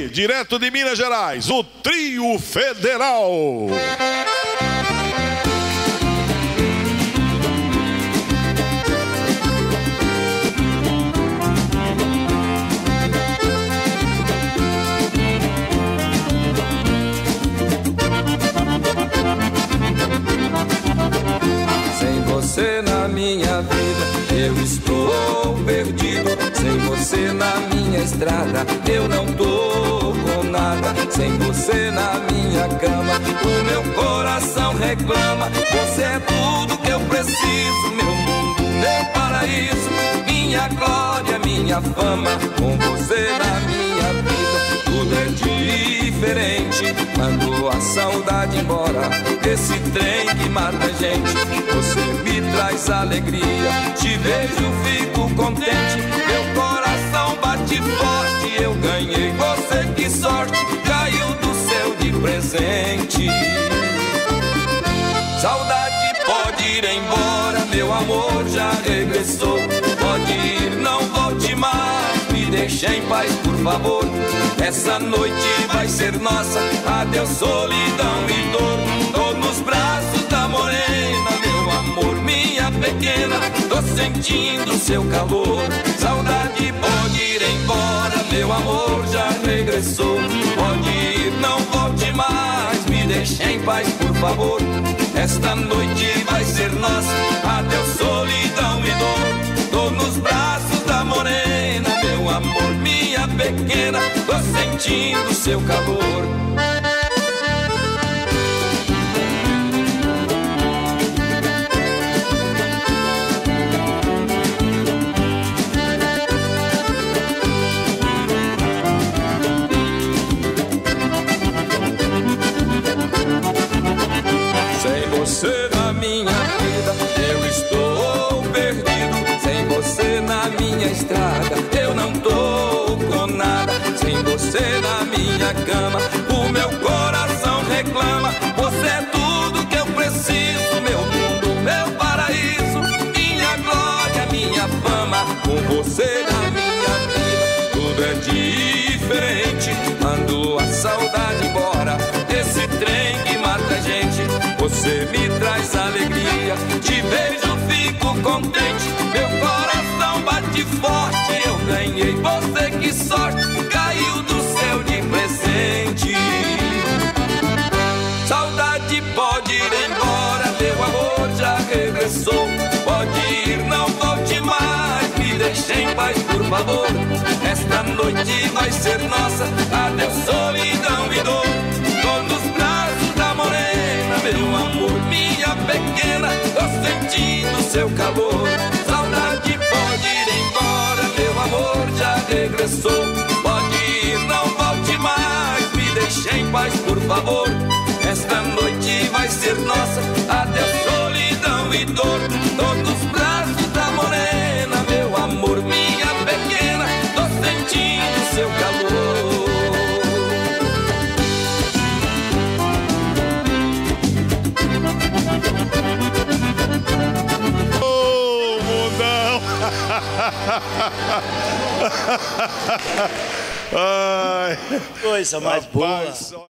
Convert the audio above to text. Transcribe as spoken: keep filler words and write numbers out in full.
direto de Minas Gerais, o Trio Federal. Sem você na minha vida, eu estou perdido. Sem você na minha estrada, eu não tô com nada. Sem você na minha cama, o meu coração reclama. Você é tudo que eu preciso, meu mundo, meu paraíso, minha glória, minha fama. Com você na minha vida, tudo é diferente. Mando a saudade embora, esse trem que mata a gente. Você me traz alegria, te vejo, fico contente. Meu coração bate forte, eu ganhei, você que sorte, caiu do céu de presente. Saudade pode ir embora, meu amor já regressou. Pode ir, não volte mais, me deixa em paz, por favor. Essa noite vai ser nossa, adeus solidão e dor. Tô nos braços da morena, meu amor, minha pequena. Tô sentindo seu calor. Saudade pode ir embora, meu amor já regressou. Pode ir, não volte mais, me deixa em paz, por favor. Esta noite vai ser nossa, adeus solidão e dor. Tô nos braços da morena, meu amor, minha pequena. Tô sentindo seu calor. Sem você na minha vida, eu estou perdido. Sem você na minha estrada, eu não tô com nada. Sem você na minha cama, o meu coração reclama. Você é tudo que eu preciso, meu mundo, meu paraíso, minha glória, minha fama. Com você na minha vida, tudo é diferente. Mando a saudade embora, esse trem que mata a gente. Você me traz alegria, te vejo, fico contente. Meu coração bate forte, eu ganhei, você que sorte, caiu do céu de presente. Saudade pode ir embora, meu amor já regressou. Pode ir, não volte mais, me deixe em paz, por favor. Esta noite vai ser nossa, adeus solidão e dor. Tô nos braços da morena, meu amor, minha pequena. Tô sentindo seu calor. Saudade pode ir embora, meu amor já regressou. Pode ir, não volte mais, me deixe em paz, por favor. Esta noite vai ser nossa, adeus solidão e dor. Tô nos braços da morena, meu amor, minha pequena. Tô sentindo seu calor. Ô, mundão! Ai, Coisa mais rapaz, boa.